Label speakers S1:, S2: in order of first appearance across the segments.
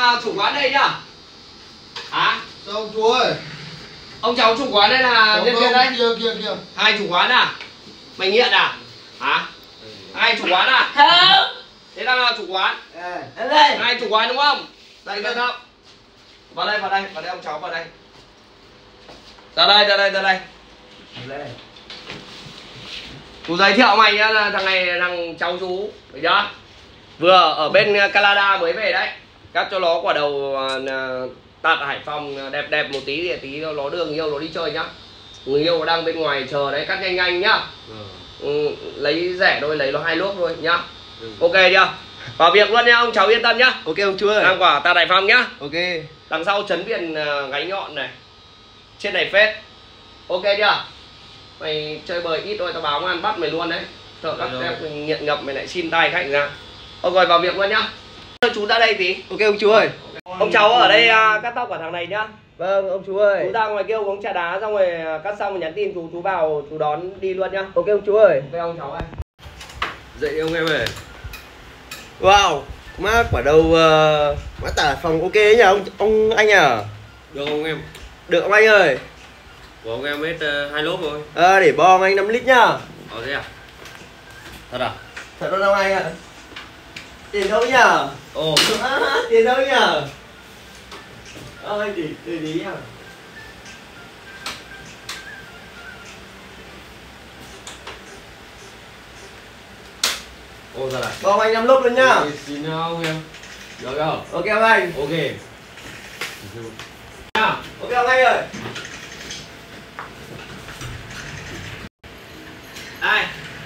S1: chủ quán đây nhá. Hả?
S2: Sao ông chú ơi?
S1: Ông cháu chủ quán đây là nhân viên đấy.
S2: Kia.
S1: Hai chủ quán à? Mày nghiện à? Hả? Hai chủ quán à?
S3: Không.
S1: Thế đang là chủ quán.
S3: Đây.
S1: Hai chủ quán đúng không? Đây được không? Vào đây ông cháu vào đây. Ra đây. Chú giới thiệu mày nhá, là thằng này là thằng cháu chú, được chưa? Vừa ở bên Canada mới về đấy. Cắt cho nó quả đầu tạt ở Hải Phòng đẹp một tí, thì tí nó đưa người yêu nó đi chơi nhá. Người yêu đang bên ngoài chờ đấy, cắt nhanh nhá. Lấy rẻ thôi, lấy nó 2 lốp thôi nhá. Ok chưa? Vào việc luôn nhá, ông cháu yên tâm nhá.
S2: Ok ông chú ơi.
S1: Đang quả tạt Hải Phòng nhá.
S2: Ok.
S1: Đằng sau chấn viền gáy nhọn này. Trên này phết. Ok chưa? Mày chơi bời ít thôi tao báo ngoan bắt mày luôn đấy. Sợ các em nghiện ngập mày lại xin tay khách ra. Ok rồi vào việc luôn nhá. Chú ra đây tí.
S2: Ok ông chú ơi.
S1: Ông cháu ở đây cắt tóc của thằng này nhá.
S2: Vâng ông chú ơi.
S1: Chú ra ngoài kia uống trà đá xong rồi cắt xong rồi nhắn tin chú vào chú đón đi luôn nhá.
S2: Ok ông chú ơi.
S1: Ok ông cháu ơi.
S2: Dậy đi ông em ơi. Wow, má quả đầu má tả phòng ok ấy nhỉ ông anh à?
S4: Được không em?
S2: Được ông anh ơi.
S4: Của ông em hết 2 lốp rồi.
S2: Để bo ông anh 5 lít nhá.
S4: Thế à? Thật à?
S2: Thật đâu anh ạ. Tiền đâu nhỉ?
S4: Ồ.
S2: Tiền đâu nhỉ? Ơi để ý nhá.
S4: Ồ thật à?
S2: Bo ông anh 5 lốp luôn nhá.
S4: Xin ông em. Được không?
S2: Ok ông anh.
S4: Ok.
S2: Ok ông anh ơi.
S1: Đây.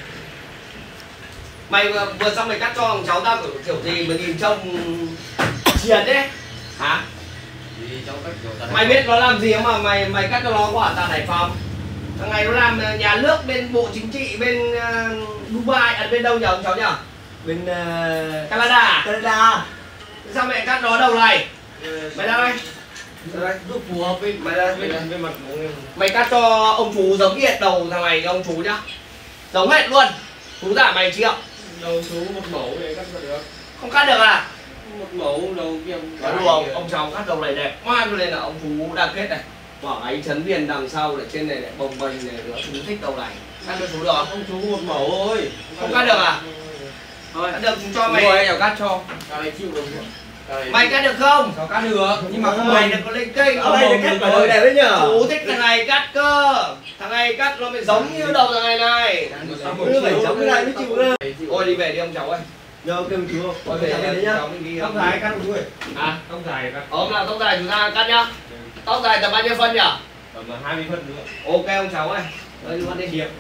S1: Mày vừa xong mày cắt cho thằng cháu tao kiểu gì mà nhìn trông triệt đấy. Hả?
S4: Thì cháu cách kiểu thật.
S1: Mày biết nó làm gì không mà mày cắt cho nó quả tạt Hải Phòng. Thằng này nó làm nhà nước bên Bộ Chính trị bên Dubai, bên đâu nhỉ ông cháu nhỉ?
S2: Bên
S1: Canada à?
S2: Canada.
S1: Sao mẹ cắt nó đầu này? Mày ra đây.
S4: Giúp phù hợp với
S1: Mày ra
S4: với mặt của em.
S1: Mày cắt cho ông chú giống hệt đầu thằng này cho ông chú nhá. Giống hệt luôn. Chú giả mày triệu.
S4: Đầu chú một mẫu để cắt được.
S1: Không cắt được à?
S4: Một mẫu đầu kia.
S1: Nói đùa ông cháu cắt đầu này đẹp quá cho nên là ông chú đang kết này. Bỏ gáy chấn viền đằng sau để trên này lại bồng bềnh này nữa, chú thích đầu này. Cắt cho chú được không?
S4: Ông chú một mẫu thôi.
S1: Không cắt được à? Thôi, cắt được chú cho mày. Rồi anh cắt cho.
S4: Cái này chịu được không?
S1: Mày cắt được không?
S4: Sao cắt được? Nhưng mà không
S1: Mày đừng có lên kênh.
S2: Ông anh cắt quả đầu đẹp đấy nhở.
S1: Chú thích thằng này cắt cơ. Thằng này cắt nó mới giống như đầu thằng này này.
S2: Cứ phải giống cái này mới chịu cơ.
S1: Ôi đi về đi ông cháu ơi.
S2: Nhờ ok ông chú không?
S1: Ôi về đấy nhá.
S4: Tóc dài cắt chú ơi.
S1: À,
S4: Tóc dài cắt.
S1: là tóc dài chúng ta cắt nhá. Tóc dài tầm bao nhiêu phân nhỉ?
S4: Tầm 20 phân nữa.
S1: Ok ông cháu ơi. Đây luôn đi.